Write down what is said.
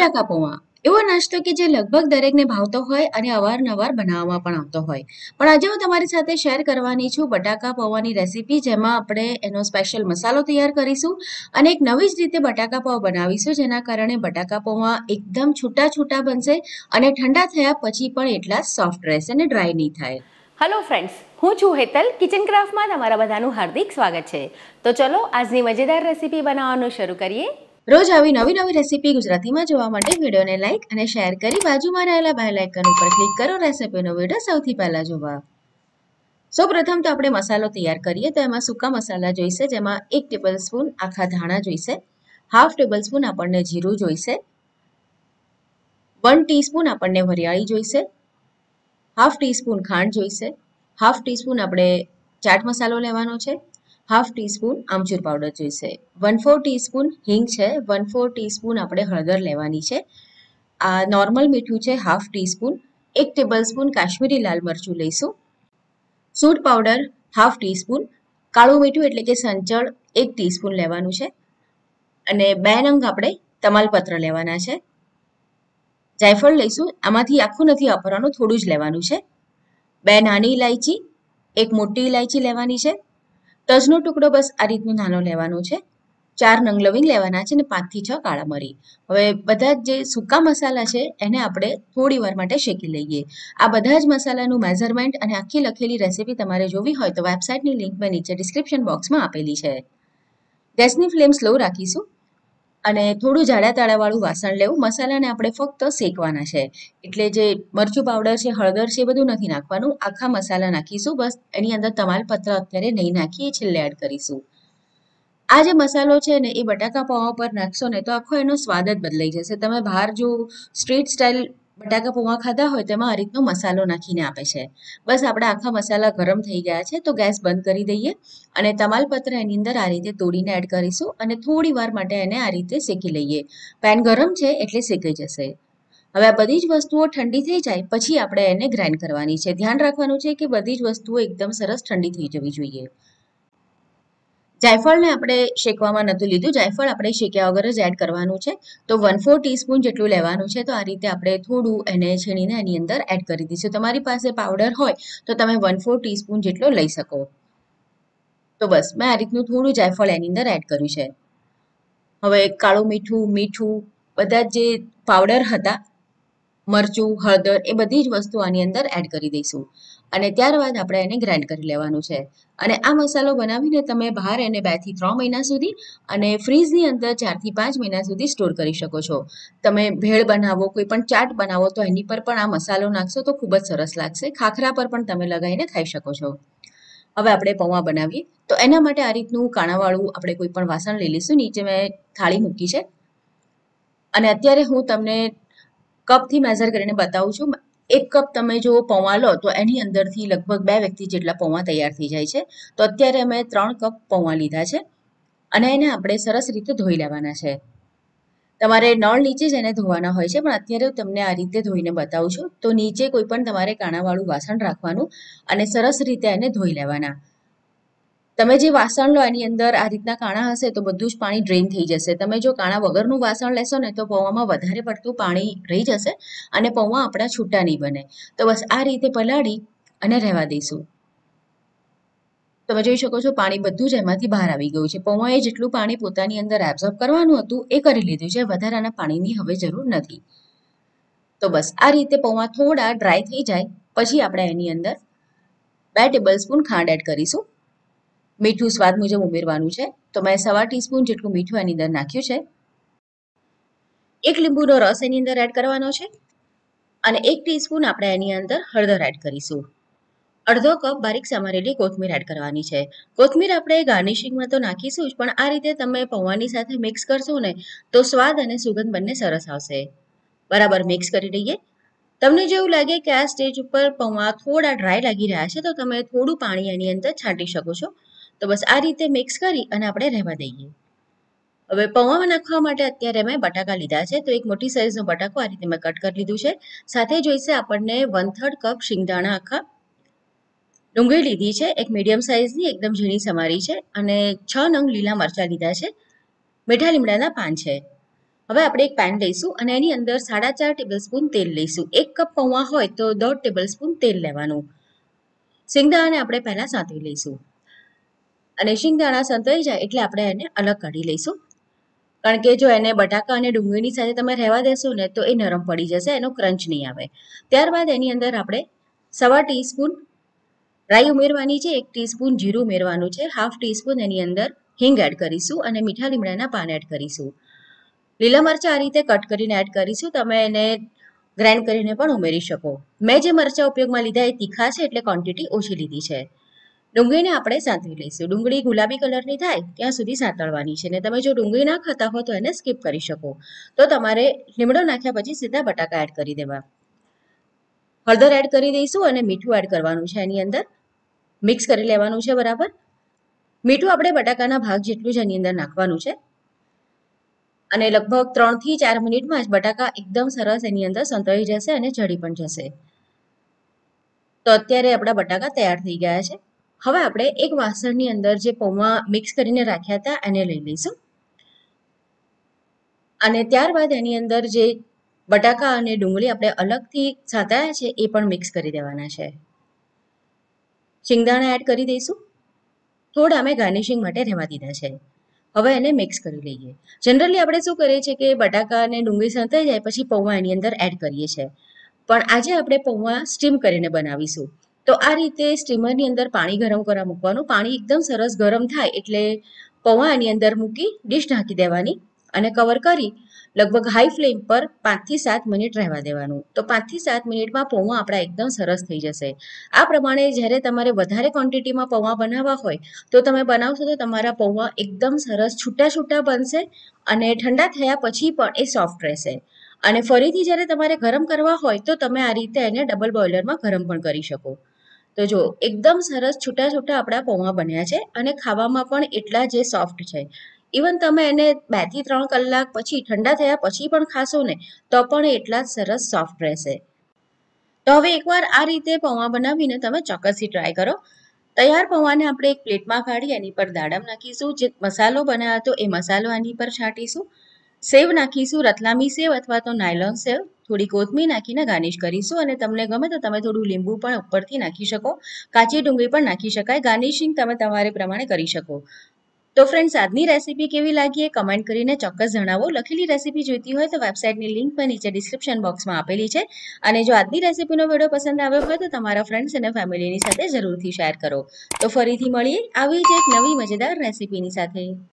બટાકા પૌવા એવો નાસ્તો કે જે લગભગ દરેકને ભાવતો હોય અને અવારનવાર બનાવવામાં પણ આવતો હોય. પણ આજે હું તમારી સાથે શેર કરવાની છું બટાકા પૌવાની રેસીપી, જેમાં આપણે એનો સ્પેશિયલ મસાલો તૈયાર કરીશું અને એક નવી જ રીતે બટાકા પૌવા બનાવીશું, જેના કારણે બટાકા પૌવા એકદમ છૂટા છૂટા બનશે અને ઠંડા થયા પછી પણ એટલા જ સોફ્ટ રહેશે અને ડ્રાય નહીં થાય. હેલો ફ્રેન્ડ્સ, હું છું હેતલ. કિચન ક્રાફ્ટમાં તમારા બધાનું હાર્દિક સ્વાગત છે. તો ચલો આજની મજેદાર રેસીપી બનાવવાનું શરૂ કરીએ. રોજ આવી નવી નવી રેસીપી ગુજરાતીમાં જોવા માટે વિડીયોને લાઇક અને શેર કરી બાજુમાં રહેલા બેલ આઇકન ઉપર ક્લિક કરો રેસીપીનો વિડીયો સૌથી પહેલા જોવા. સૌપ્રથમ તો આપણે મસાલો તૈયાર કરીએ. તો એમાં સૂકા મસાલા જોઈશે, જેમાં 1 ટેબલસ્પૂન આખા ધાણા જોઈશે, હાફ ટેબલસ્પૂન આપણને જીરું જોઈશે, 1 ટીસ્પૂન આપણને વરિયાળી જોઈશે, હાફ ટીસ્પૂન ખાંડ જોઈશે, હાફ ટીસ્પૂન આપણે ચાટ મસાલો લેવાનો છે, હાફ ટીસ્પૂન આમચૂર પાવડર જોઈશે, 1/4 ટીસ્પૂન હિંગ છે, 1/4 ટીસ્પૂન આપણે હળદર લેવાની છે, આ નોર્મલ મીઠું છે હાફ ટીસ્પૂન, 1 ટેબલસ્પૂન કાશ્મીરી લાલ મરચું લઈશું, સૂટ પાવડર હાફ ટીસ્પૂન, કાળું મીઠું એટલે કે સંચળ 1 ટીસ્પૂન લેવાનું છે અને 2 નંગ આપણે તમાલપત્ર લેવાના છે. જાયફળ લઈશું, આમાંથી આખું નથી વાપરવાનું, થોડું જ લેવાનું છે. 2 નાની ઇલાયચી, 1 મોટી ઇલાયચી લેવાની છે. તજનો ટુકડો બસ આ રીતનો નાનો લેવાનો છે. 4 નંગ લવિંગ લેવાના છે અને 5 થી 6 કાળા મરી. હવે બધા જે સૂકા મસાલા છે એને આપણે થોડી વાર માટે શેકી લઈએ. આ બધા જ મસાલાનું મેઝરમેન્ટ અને આખી લખેલી રેસીપી તમારે જોવી હોય તો વેબસાઇટની લિંક મેં નીચે ડિસ્ક્રિપ્શન બોક્સમાં આપેલી છે. ગેસની ફ્લેમ સ્લો રાખીશું અને થોડું જાડા તાળાવાળું વાસણ લેવું. મસાલાને આપણે ફક્ત શેકવાના છે, એટલે જે મરચું પાવડર છે, હળદર છે, એ બધું નથી નાખવાનું. આખા મસાલા નાખીશું. બસ એની અંદર તમાલપત્ર અત્યારે નહીં નાખીએ, છેલ્લે એડ કરીશું. આ જે મસાલો છે ને એ બટાકા પૌવા પર નાખશો ને તો આખો એનો સ્વાદ જ બદલાઈ જશે. તમે બહાર જો સ્ટ્રીટ સ્ટાઇલ બટાકા પૌવા ખાધા હોય તેમાં આ રીતનો મસાલો નાખીને આપે છે. બસ આપણા આખા મસાલા ગરમ થઈ ગયા છે તો ગેસ બંધ કરી દઈએ અને તમાલપત્ર એની અંદર આ રીતે તોડીને એડ કરીશું અને થોડી વાર માટે એને આ રીતે શેકી લઈએ. પેન ગરમ છે એટલે શેકાઈ જશે. હવે આ બધી જ વસ્તુઓ ઠંડી થઈ જાય પછી આપણે એને ગ્રાઇન્ડ કરવાની છે. ધ્યાન રાખવાનું છે કે બધી જ વસ્તુઓ એકદમ સરસ ઠંડી થઈ જવી જોઈએ. જાયફળને આપણે શેકવામાં નહોતું લીધું, જાયફળ આપણે શેક્યા વગર જ એડ કરવાનું છે. તો 1/4 ટીસ્પૂન જેટલું લેવાનું છે. તો આ રીતે આપણે થોડું એને છીણીને એની અંદર એડ કરી દઈશું. તમારી પાસે પાવડર હોય તો તમે 1/4 ટીસ્પૂન જેટલો લઈ શકો. તો બસ મેં આ રીતનું થોડું જાયફળ એની અંદર એડ કર્યું છે. હવે કાળું મીઠું, મીઠું, બધા જે પાવડર હતા, મરચું, હળદર, એ બધી જ વસ્તુ આની અંદર એડ કરી દઈશું અને ત્યારબાદ આપણે એને ગ્રાઇન્ડ કરી લેવાનું છે. અને આ મસાલો બનાવીને તમે બહાર એને 2 થી 3 મહિના સુધી અને ફ્રીઝની અંદર 4 થી 5 મહિના સુધી સ્ટોર કરી શકો છો. તમે ભેળ બનાવો, કોઈ પણ ચાટ બનાવો તો એની પર પણ આ મસાલો નાખશો તો ખૂબ જ સરસ લાગશે. ખાખરા પર પણ તમે લગાવીને ખાઈ શકો છો. હવે આપણે પૌવા બનાવીએ. તો એના માટે આ રીતનું કાણાવાળું આપણે કોઈ પણ વાસણ લઈ લઈશું. નીચે મેં થાળી મૂકી છે અને અત્યારે હું તમને કપથી મેઝર કરીને બતાવું છું. 1 કપ તમે જો પૌવા લો તો એની અંદરથી લગભગ 2 વ્યક્તિ જેટલા પૌવા તૈયાર થઈ જાય છે. તો અત્યારે અમે 3 કપ પૌવા લીધા છે અને એને આપણે સરસ રીતે ધોઈ લેવાના છે. તમારે નળ નીચે જ એને ધોવાના હોય છે, પણ અત્યારે હું તમને આ રીતે ધોઈને બતાવું છું. તો નીચે કોઈ પણ તમારે કાણાવાળું વાસણ રાખવાનું અને સરસ રીતે એને ધોઈ લેવાના. તમે જે વાસણ લો એની અંદર આ રીતના કાણા હશે તો બધું જ પાણી ડ્રેઇન થઈ જશે. તમે જો કાણા વગરનું વાસણ લેશો ને તો પૌવામાં વધારે પડતું પાણી રહી જશે અને પૌવા આપણા છૂટા નહીં બને. તો બસ આ રીતે પલાળી અને રહેવા દઈશું. તમે જોઈ શકો છો પાણી બધું જ એમાંથી બહાર આવી ગયું છે. પૌવાએ જેટલું પાણી પોતાની અંદર એબ્ઝોર્બ કરવાનું હતું એ કરી લીધું છે. વધારાના પાણીની હવે જરૂર નથી. તો બસ આ રીતે પૌવા થોડા ડ્રાય થઈ જાય પછી આપણે એની અંદર 2 ટેબલસ્પૂન ખાંડ એડ કરીશું. મીઠું સ્વાદ મુજબ ઉમેરવાનું છે. તો મેં 1/4 ટીસ્પૂન જેટલું મીઠું એની અંદર નાખ્યું છે. 1 લીંબુનો રસ એની અંદર એડ કરવાનો છે અને 1 ટીસ્પૂન આપણે એની અંદર હળદર એડ કરીશું. અડધો કપ બારીક સમારેલી કોથમીર એડ કરવાની છે. કોથમીર આપણે ગાર્નિશિંગમાં તો નાખીશું જ, પણ આ રીતે તમે પૌવાની સાથે મિક્સ કરશો ને તો સ્વાદ અને સુગંધ બંને સરસ આવશે. બરાબર મિક્સ કરી દઈએ. તમને જેવું લાગે કે આ સ્ટેજ ઉપર પૌવા થોડા ડ્રાય લાગી રહ્યા છે તો તમે થોડું પાણી એની અંદર છાંટી શકો છો. તો બસ આ રીતે મિક્સ કરી અને આપણે રહેવા દઈએ. હવે પૌવામાં નાખવા માટે અત્યારે મેં બટાકા લીધા છે. તો એક મોટી સાઈઝનો બટાકો આ રીતે મેં કટ કરી લીધું છે. સાથે જોઈશે આપણને 1/3 કપ શિંગદાણા આખા, ડુંગળી લીધી છે એક મીડિયમ સાઇઝની, એકદમ ઝીણી સમારી છે અને 6 નંગ લીલા મરચાં લીધા છે. મીઠા લીમડાના પાન છે. હવે આપણે એક પેન લઈશું અને એની અંદર 4.5 ટેબલસ્પૂન તેલ લઈશું. 1 કપ પૌવા હોય તો 1.5 ટેબલસ્પૂન તેલ લેવાનું. શિંગદાણાને આપણે પહેલા સાંતળી લઈશું અને શિંગદાણા સંતળાઈ જાય એટલે આપણે એને અલગ કાઢી લઈશું. કારણ કે જો એને બટાકા અને ડુંગળીની સાથે તમે રહેવા દેશો ને તો એ નરમ પડી જશે, એનો ક્રંચ નહીં આવે. ત્યારબાદ એની અંદર આપણે 1.25 ટીસ્પૂન રાઈ ઉમેરવાની છે, 1 ટીસ્પૂન જીરું ઉમેરવાનું છે, 1/2 ટીસ્પૂન એની અંદર હિંગ એડ કરીશું અને મીઠા લીમડાના પાન એડ કરીશું. લીલા મરચાં આ રીતે કટ કરીને એડ કરીશું. તમે એને ગ્રાઇન્ડ કરીને પણ ઉમેરી શકો. મેં જે મરચાં ઉપયોગમાં લીધા એ તીખા છે એટલે ક્વોન્ટિટી ઓછી લીધી છે. ડુંગળીને આપણે સાંતળી લઈશું. ડુંગળી ગુલાબી કલરની થાય ત્યાં સુધી સાંતળવાની છે. ને તમે જો ડુંગળી ના ખાતા હો તો એને સ્કીપ કરી શકો. તો તમારે લીમડો નાખ્યા પછી સીધા બટાકા એડ કરી દેવા. હળદર એડ કરી દઈશું અને મીઠું એડ કરવાનું છે. એની અંદર મિક્સ કરી લેવાનું છે બરાબર. મીઠું આપણે બટાકાના ભાગ જેટલું જ એની અંદર નાખવાનું છે અને લગભગ 3 થી 4 મિનિટમાં જ બટાકા એકદમ સરસ એની અંદર સંતળાઈ જશે અને ચડી પણ જશે. તો અત્યારે આપણા બટાકા તૈયાર થઈ ગયા છે. હવે આપણે એક વાસણની અંદર જે પૌવા મિક્સ કરીને રાખ્યા હતા એને લઈ લઈશું અને ત્યારબાદ એની અંદર જે બટાકા અને ડુંગળી આપણે અલગથી સાંતળ્યા છે એ પણ મિક્સ કરી દેવાના છે. શિંગદાણા એડ કરી દઈશું. થોડા અમે ગાર્નિશિંગ માટે રહેવા દીધા છે. હવે એને મિક્સ કરી લઈએ. જનરલી આપણે શું કરીએ છીએ કે બટાકા અને ડુંગળી સંતાઈ જાય પછી પૌવા એની અંદર એડ કરીએ છીએ, પણ આજે આપણે પૌવા સ્ટીમ કરીને બનાવીશું. તો આ રીતે સ્ટીમરની અંદર પાણી ગરમ કરવા મૂકવાનું. પાણી એકદમ સરસ ગરમ થાય એટલે પૌવા એની અંદર મૂકી ડીશ ઢાંકી દેવાની અને કવર કરી લગભગ હાઈ ફ્લેમ પર 5 થી 7 મિનિટ રહેવા દેવાનું. તો 5 થી 7 મિનિટમાં પૌવા આપણા એકદમ સરસ થઈ જશે. આ પ્રમાણે જ્યારે તમારે વધારે ક્વોન્ટિટીમાં પૌવા બનાવવા હોય તો તમે બનાવશો તો તમારા પૌવા એકદમ સરસ છૂટા છૂટા બનશે અને ઠંડા થયા પછી પણ એ સોફ્ટ રહેશે. અને ફરીથી જ્યારે તમારે ગરમ કરવા હોય તો તમે આ રીતે એને ડબલ બોઇલરમાં ગરમ પણ કરી શકો. તો જો એકદમ સરસ છૂટા છૂટા આપણા પૌવા બન્યા છે અને ખાવામાં પણ એટલા જ સોફ્ટ છે. ઇવન તમે એને 2 થી 3 કલાક પછી ઠંડા થયા પછી પણ ખાશો ને તો પણ એટલા જ સરસ સોફ્ટ રહેશે. તો હવે એકવાર આ રીતે પૌવા બનાવીને તમે ચોક્કસથી ટ્રાય કરો. તૈયાર પૌવાને આપણે એક પ્લેટમાં કાઢી એની પર દાડમ નાખીશું. જે મસાલો બનાવ્યો હતો એ મસાલો આની પર છાંટીશું. સેવ નાખીશું, રતલામી સેવ અથવા તો નાયલોન સેવ. થોડી કોથમીર નાખીને ગાર્નિશ કરીશું અને તમને ગમે તો તમે થોડું લીંબુ પણ ઉપરથી નાખી શકો. કાચી ડુંગળી પણ નાખી શકાય. ગાર્નિશિંગ તમે તમારે પ્રમાણે કરી શકો. તો ફ્રેન્ડ્સ, આજની રેસીપી કેવી લાગી એ કમેન્ટ કરીને ચોક્કસ જણાવો. લખેલી રેસીપી જોઈતી હોય તો વેબસાઇટની લિંક પણ નીચે ડિસ્ક્રિપ્શન બોક્સમાં આપેલી છે. અને જો આજની રેસીપીનો વિડીયો પસંદ આવ્યો હોય તો તમારા ફ્રેન્ડ્સ અને ફેમિલીની સાથે જરૂરથી શેર કરો. તો ફરીથી મળીએ આવી જ એક નવી મજેદાર રેસીપીની સાથે.